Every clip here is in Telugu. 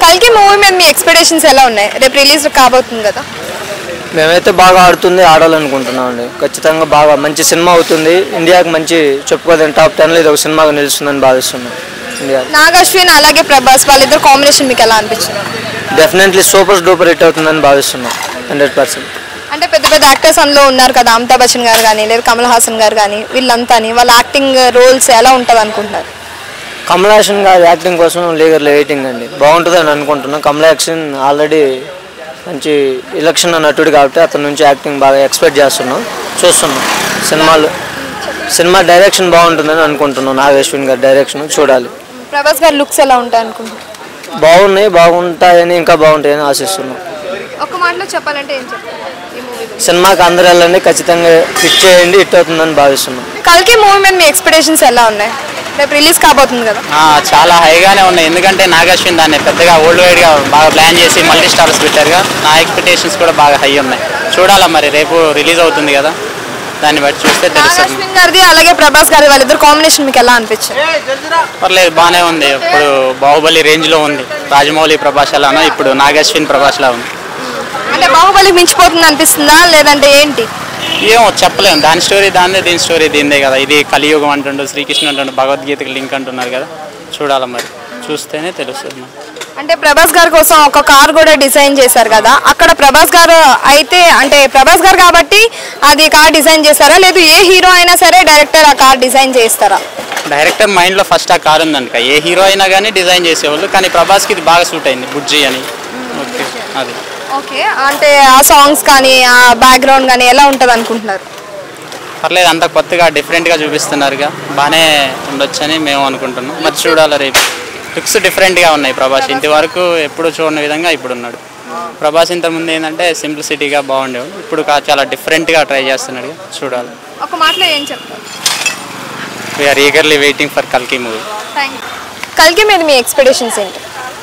కల్కి మూవీ మీద మీ ఎక్స్పెక్టేషన్స్ ఎలా ఉన్నాయి? రేపు రిలీజ్ కాబోతుంది కదా. మేమైతే బాగా ఆడుతుంది ఆడాలనుకుంటున్నాం అండి. ఖచ్చితంగా బాగా మంచి సినిమా అవుతుంది. ఇండియాకి మంచి చెప్పుకోదని టాప్ 10లో ఇది ఒక సినిమాగా నిలుస్తుందని భావిస్తున్నాం. ఇండియా నాగశ్విన్ అలాగే ప్రభాస్ వాళ్ళిద్దరు కాంబినేషన్ మీకు ఎలా అనిపించింది? డెఫినెట్లీ సూపర్ డూపర్ హిట్ అవుతుందని భావిస్తున్నాం 100%. అంటే పెద్ద పెద్ద యాక్టర్స్ అందులో ఉన్నారు కదా, అమితాబ్ బచ్చన్ గారు కానీ లేదా కమల్ హాసన్ గారు కానీ, వీళ్ళంతా వాళ్ళ యాక్టింగ్ రోల్స్ ఎలా ఉంటుంది అనుకుంటున్నారు? కమల్ హాసన్ గారి యాక్టింగ్ కోసం లీగర్లో వెయిటింగ్ అండి. బాగుంటుందని అనుకుంటున్నాం. కమల్ హాసన్ ఆల్రెడీ మంచి ఎలక్షన్ నటుడు కాబట్టి అతని నుంచి యాక్టింగ్ బాగా ఎక్స్పెక్ట్ చేస్తున్నాం, చూస్తున్నాం. సినిమా డైరెక్షన్ బాగుంటుందని అనుకుంటున్నాం. నాగశ్విన్ గారి డైరెక్షన్ చూడాలి. ప్రభాస్ గారి లుక్స్ ఎలా ఉంటాయి అనుకుంటున్నాం? బాగుంటాయని ఇంకా బాగుంటాయని ఆశిస్తున్నాం. ఒక మాటలో చెప్పాలంటే ఏం చెప్తారు? సినిమాకి అందరూ వెళ్ళండి, ఖచ్చితంగా హిట్ చేయండి, హిట్ అవుతుందని భావిస్తున్నాం. కల్కి మూవీ మీద మీ ఎక్స్పెక్టేషన్స్ ఎలా ఉన్నాయి? రేపు రిలీజ్ కాబోతుంది కదా. చాలా హైగానే ఉన్నాయి. ఎందుకంటే నాగశ్విన్ దాన్ని పెద్దగా వరల్డ్ వైడ్గా బాగా ప్లాన్ చేసి మల్టీ స్టార్స్ పెట్టారుగా. నా ఎక్స్పెక్టేషన్స్ కూడా బాగా హై ఉన్నాయి. చూడాలా మరి, రేపు రిలీజ్ అవుతుంది కదా, దాన్ని బట్టి చూస్తే తెలుస్తుంది. నాగశ్విన్ గారిది అలాగే ప్రభాస్ గారి వాళ్ళిద్దరు కాంబినేషన్ మీకు ఎలా అనిపించింది? పర్లేదు, బాగానే ఉంది. ఇప్పుడు బాహుబలి రేంజ్లో ఉంది. రాజమౌళి ప్రభాస్ లానో ఇప్పుడు నాగశ్విన్ ప్రభాస్ లా ఉంది. అంటే బాహుబలి మించిపోతుంది అనిపిస్తుందా లేదంటే ఏంటి? ఏమో చెప్పలేము. దాని స్టోరీ దాన్నే, దీని స్టోరీ దీందే కదా. ఇది కలియుగం అంటుండు, శ్రీకృష్ణ అంటుండు, భగవద్గీతకి లింక్ అంటున్నారు కదా. చూడాలి మరి, చూస్తేనే తెలుస్తుంది. అంటే ప్రభాస్ గారి కోసం ఒక కార్ కూడా డిజైన్ చేశారు కదా, అక్కడ ప్రభాస్ గారు అయితే అంటే ప్రభాస్ గారు కాబట్టి అది కార్ డిజైన్ చేస్తారా లేదు ఏ హీరో అయినా సరే డైరెక్టర్ ఆ కార్ డిజైన్ చేస్తారా? డైరెక్టర్ మైండ్లో ఫస్ట్ ఆ కార్ ఉందంట. ఏ హీరో అయినా కానీ డిజైన్ చేసేవాళ్ళు, కానీ ప్రభాస్కి ఇది బాగా సూట్ అయింది, బుజ్జి అని. ఓకే, అది ఓకే. అంటే ఆ సాంగ్స్ కానీ ఆ బ్యాక్గ్రౌండ్ కానీ ఎలా ఉంటుంది అనుకుంటున్నారు? పర్లేదు, అంత కొత్తగా డిఫరెంట్గా చూపిస్తున్నారుగా, బాగానే ఉండొచ్చని మేము అనుకుంటున్నాం. మరి చూడాలి రేపు. లుక్స్ డిఫరెంట్గా ఉన్నాయి. ప్రభాస్ ఇంతవరకు ఎప్పుడు చూడని విధంగా ఇప్పుడు ఉన్నాడు. ప్రభాస్ ఇంతకుముందు ఏంటంటే సింప్లిసిటీగా బాగుండేవాడు, ఇప్పుడు చాలా డిఫరెంట్గా ట్రై చేస్తున్నాడు. చూడాలి. ఒక మాటలో ఏం చెప్తారు? వీఆర్ ఈగర్లీ వెయిటింగ్ ఫర్ కల్కి మూవీ. కల్కి మీద మీ ఎక్స్పెక్టేషన్స్ ఏంటి?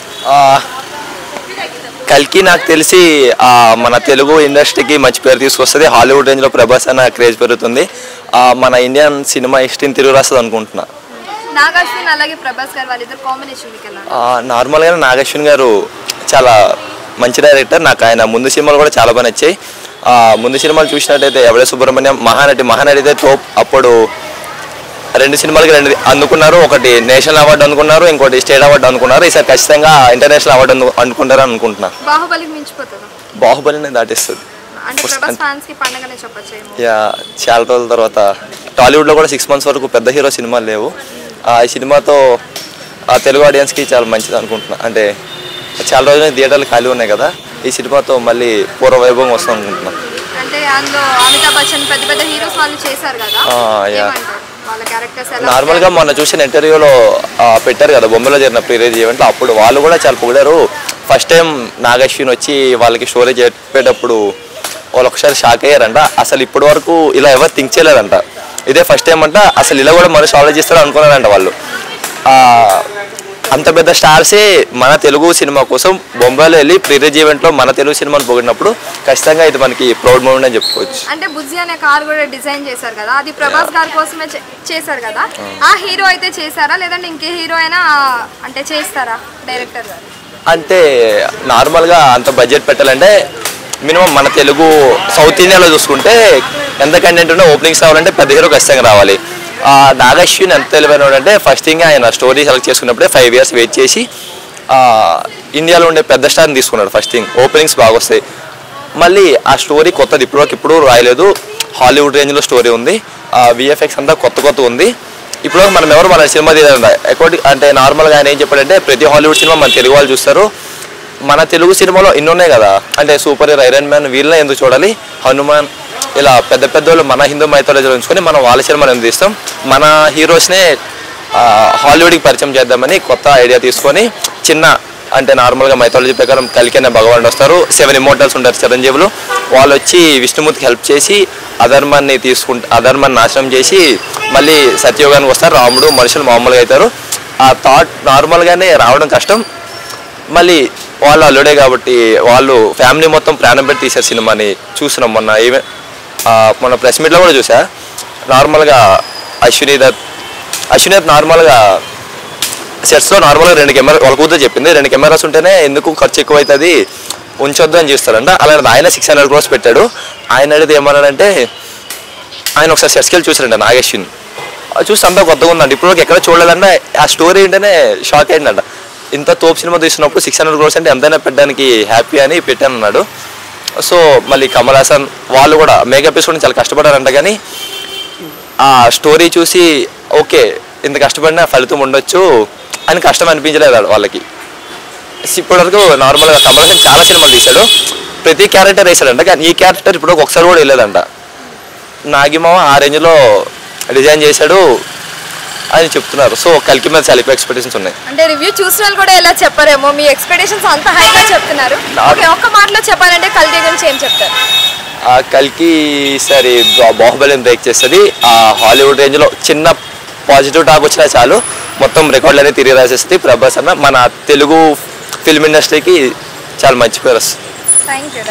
కల్కి నాకు తెలిసి మన తెలుగు ఇండస్ట్రీకి మంచి పేరు తీసుకొస్తుంది. హాలీవుడ్ రేంజ్లో ప్రభాస్ అన్న క్రేజ్ పెరుగుతుంది. మన ఇండియన్ సినిమా హిస్టరీని తిరిగి రాస్తుంది అనుకుంటున్నా. నాగశ్విన్ అలాగే ప్రభాస్ గారు వాళ్ళిద్దరు కాంబినేషన్ నార్మల్గానే నాగశ్విన్ గారు చాలా మంచి డైరెక్టర్. నాకు ఆయన ముందు సినిమాలు కూడా చాలా బాగా నచ్చాయి. ముందు సినిమాలు చూసినట్టయితే ఎవడే సుబ్రహ్మణ్యం, మహానటి అయితే టోప్. అప్పుడు 2 సినిమాలకి 2 అందుకున్నారు. ఒకటి నేషనల్ అవార్డు అనుకున్నారు, ఇంకోటి స్టేట్ అవార్డు అనుకున్నారు. ఈసారి ఖచ్చితంగా ఇంటర్నేషనల్ అవార్డు అనుకుంటారు అనుకుంటున్నా. బాహుబలిని దాటిస్తుంది. చాలా రోజుల తర్వాత టాలీవుడ్లో కూడా 6 months వరకు పెద్ద హీరో సినిమాలు లేవు. ఈ సినిమాతో తెలుగు ఆడియన్స్కి చాలా మంచిది అనుకుంటున్నా. అంటే చాలా రోజులు థియేటర్లు ఖాళీ ఉన్నాయి కదా, ఈ సినిమాతో మళ్ళీ పూర్వ వైభవం వస్తుంది అనుకుంటున్నా. నార్మల్గా మొన్న చూసిన ఇంటర్వ్యూలో పెట్టారు కదా, బొమ్మలో జరిగిన ప్రీ-రిలీజ్ ఈవెంట్లో, అప్పుడు వాళ్ళు కూడా చాలా పొగిడారు. ఫస్ట్ టైం నాగశ్విన్ వచ్చి వాళ్ళకి స్టోరీ చెప్పేటప్పుడు వాళ్ళు ఒకసారి షాక్ అయ్యారంట. అసలు ఇప్పటి వరకు ఇలా ఎవరు థింక్ చేయలేదంట, ఇదే ఫస్ట్ టైం అంట. అసలు ఇలా కూడా మనిషి ఆలోచిస్తారు అనుకున్నారంట వాళ్ళు. అంత పెద్ద స్టార్సే మన తెలుగు సినిమా కోసం బొంబాయిలో వెళ్ళి ప్రీ-రిలీజ్ ఈవెంట్లో మన తెలుగు సినిమాను పొగిడినప్పుడు ఖచ్చితంగా ఇది మనకి ప్రౌడ్ మూమెంట్ అని చెప్పుకోవచ్చు. అంటే బుజ్జి అనే కార్ కూడా డిజైన్ చేశారు కదా, అది ప్రభాస్ గారి కోసమే చేశారు కదా. ఆ హీరో అయితే చేశారా లేదంటే ఇంకే హీరో అయినా అంటే చేస్తారా డైరెక్టర్ గారు? అంటే నార్మల్గా అంత బడ్జెట్ పెట్టాలంటే మినిమం మన తెలుగు సౌత్ ఇండియాలో చూసుకుంటే ఎంత కంటెంట్ ఉన్నా ఓపెనింగ్స్ రావాలంటే పెద్ద హీరో ఖచ్చితంగా రావాలి. నాగశ్విన్ ఎంత తెలివైనడు అంటే ఫస్ట్ థింగ్ ఆయన స్టోరీ సెలెక్ట్ చేసుకున్నప్పుడే 5 years వెయిట్ చేసి ఇండియాలో ఉండే పెద్ద స్టార్ని తీసుకున్నాడు. ఫస్ట్ థింగ్ ఓపెనింగ్స్ బాగా వస్తాయి. మళ్ళీ ఆ స్టోరీ కొత్తది, ఇప్పుడు రాయలేదు. హాలీవుడ్ రేంజ్లో స్టోరీ ఉంది. విఎఫ్ఎక్స్ అంతా కొత్త ఉంది. ఇప్పుడు మనం ఎవరు మన సినిమా తీయాలంట అకౌంట్ అంటే నార్మల్గా ఆయన ఏం చెప్పాడంటే ప్రతి హాలీవుడ్ సినిమా మన తెలుగు వాళ్ళు చూస్తారు, మన తెలుగు సినిమాలో ఇన్ని ఉన్నాయి కదా, అంటే సూపర్ హీరో, ఐరన్ మ్యాన్, వీళ్ళనే ఎందుకు చూడాలి, హనుమాన్, ఇలా పెద్ద పెద్దోళ్ళు మన హిందూ మైథాలజీలో ఉంచుకొని మనం వాళ్ళ సినిమాని ఎందుకు తీస్తాం, మన హీరోస్నే హాలీవుడ్కి పరిచయం చేద్దామని కొత్త ఐడియా తీసుకొని చిన్న అంటే నార్మల్గా మైథాలజీ ప్రకారం కల్కి అనే భగవానుడు వస్తారు, 7 immortals ఉంటారు చిరంజీవులు. వాళ్ళు వచ్చి విష్ణుమూర్తికి హెల్ప్ చేసి అధర్మాన్ని అధర్మాన్ని నాశనం చేసి మళ్ళీ సత్యయోగానికి వస్తారు. రాముడు మనుషులు మామూలుగా అవుతారు. ఆ థాట్ నార్మల్గానే రావడం కష్టం. మళ్ళీ వాళ్ళు అల్లుడే కాబట్టి వాళ్ళు ఫ్యామిలీ మొత్తం ప్రాణం పెట్టి తీశారు సినిమాని. చూసినాం మొన్న ప్రెస్ మీట్లో కూడా చూసా. నార్మల్గా అశ్విని దత్ నార్మల్గా సెట్స్లో నార్మల్గా 2 కెమెరా వాళ్ళ కూతురు చెప్పింది 2 కెమెరాస్ ఉంటేనే ఎందుకు ఖర్చు ఎక్కువ అవుతుంది ఉంచొద్దు అని చూస్తారంట. అలాంటి ఆయన 600 crores పెట్టాడు. ఆయన అడిగితే ఏమన్నాడంటే ఆయన ఒకసారి సెట్స్కి వెళ్ళి చూసారంట నాగేశ్వరిని. చూసి అంతా కొత్తగా ఉందంట, ఇప్పుడు ఎక్కడ చూడలేదంటే ఆ స్టోరీ ఏంటనే షాక్ అయిందంట. ఇంత తోపు సినిమా తీసినప్పుడు 600 crores అంటే ఎంతైనా పెట్టడానికి హ్యాపీ అని పెట్టానన్నాడు. సో మళ్ళీ కమల్ హాసన్ వాళ్ళు కూడా మేకప్ ఎపిసోడ్ని చాలా కష్టపడారంట, కానీ ఆ స్టోరీ చూసి ఓకే ఇంత కష్టపడినా ఫలితం ఉండొచ్చు అని కష్టం అనిపించలేదు వాళ్ళకి. ఇప్పటివరకు నార్మల్గా కమల్ హాసన్ చాలా సినిమాలు తీశాడు, ప్రతి క్యారెక్టర్ వేసాడంట, కానీ ఈ క్యారెక్టర్ ఇప్పుడు ఒకసారి కూడా వెళ్ళలేదంట. నాగిమామ ఆ రేంజ్లో డిజైన్ చేశాడు అని చెప్తున్నారు. సో కల్కి మీద చాలా ఎక్కువ ఎక్స్పెక్టేషన్స్ ఉన్నాయి. అంటే రివ్యూ చూసిన వాళ్ళు కూడా ఎలా చెప్పారేమో, మీ ఎక్స్పెక్టేషన్స్ అంత హైగా చెప్తున్నారు. ఒక్క మాటలో చెప్పాలంటే కల్కి గురించి ఏం చెప్తారు? కల్కి సరే బాహుబలిని బ్రేక్ చేస్తుంది. ఆ హాలీవుడ్ రేంజ్లో చిన్న పాజిటివ్ టాక్ వచ్చినా చాలు మొత్తం రికార్డులనే తిరిగి రాసేస్తుంది. ప్రభాస్ అన్న మన తెలుగు ఫిల్మ్ ఇండస్ట్రీకి చాలా మంచి పేరు వస్తుంది. Thank you.